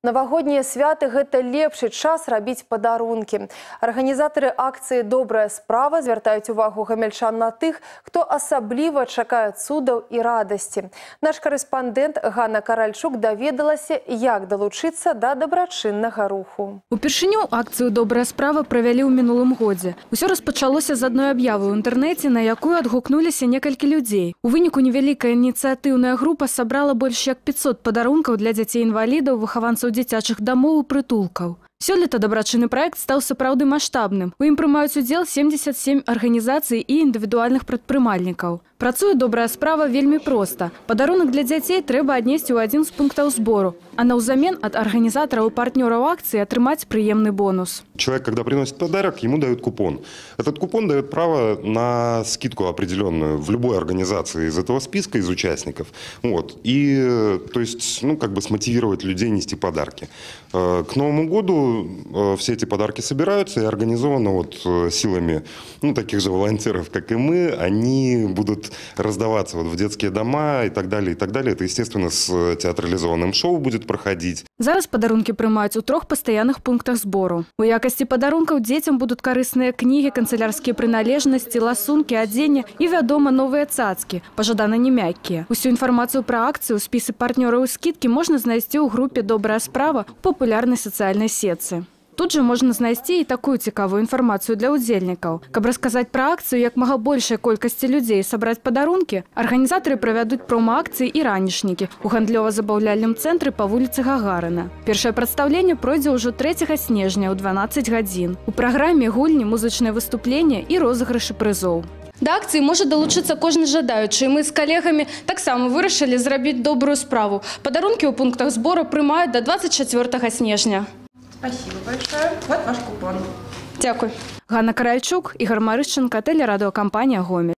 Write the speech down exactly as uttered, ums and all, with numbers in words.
Навагоднія святы – гэта лепшы час рабіць падарункі. Арганізатары акцыі «Добрая справа» звяртаюць увагу гамяльчан на тых, хто асабліва чакае цудаў і радасці. Наш корэспандэнт Ганна Каральчук даведалася, як далучыцца да дабрачыннага руху. Упершыню акцыю «Добрая справа» правялі ў мінулым годзе. Усё распачалося з адной аб'явы ў інтэрнэце, на якую адгукнуліся некалькі людзей. У выніку невялікая ініцыятыўная група сабрала больш як пятьсот падарункаў для дзяцей-інвалідаў, выхаванцаў дзіцячых дамоў і прытулкаў. Сёлета дабрачынны праект стаў сапраўды маштабным. У ім прымаюць удзел семьдесят семь арганізацый і індывідуальных прадпрымальнікаў. Працуе «Добрая справа» вельмі проста. Падарунак для дзяцей трэба аднесці ў адзін з пунктаў збору, а наўзамен ад арганізатараў і партнёраў акцыі атрымаць прыемны бонус. Человек, когда приносит подарок, ему дают купон. Этот купон дает право на скидку определенную в любой организации из этого списка, из участников. Вот. И, то есть, ну, как бы смотивировать людей нести подарки. К Новому году все эти подарки собираются и организовано вот силами, ну, таких же волонтеров, как и мы, они будут раздаваться вот в детские дома и так далее, и так далее. Это, естественно, с театрализованным шоу будет проходить. Зараз падарункі прымаюць у трох пастаянных пунктах збору. У якасці падарункаў дзецям будуць карысныя кнігі, канцелярскія прыналежнасці, ласункі, адзенне і, вядома, новыя цацкі, пажадана не мяккія. Усю інфармацыю пра акцыю, спісы партнёраў і скідкі можна знайсці ў групе «Добрая справа» у папулярнай сацыяльнай сетцы. Тут же можна знайсці і такую цікавую інфармацыю для ўдзельнікаў. Каб расказаць пра акцыю як мага большай колькасці людзей і сабраць падарункі, арганізатары правядуць прома-акцыі і ранішнікі у гандлёва-забаўляльным цэнтры па вуліцы Гагарына. Першае прадстаўленне пройдзе ўжо трэцяга снежня ў дванаццаць гадзін. У праграме гульні, музычнае выступленне і розыгрышы прызоў. Да акцыі можа далучыцца кожны жадаючы. Мы з калегамі таксама вырашылі зрабіць добрую справу. Падарункі ў пунктах збору прымаюць да двадцать четвёртага снежня. Спасибо большое. Вот ваш купон. Дякую. Ганна Каральчук, Ігор Марышченко, телерадіокомпанія «Гомель».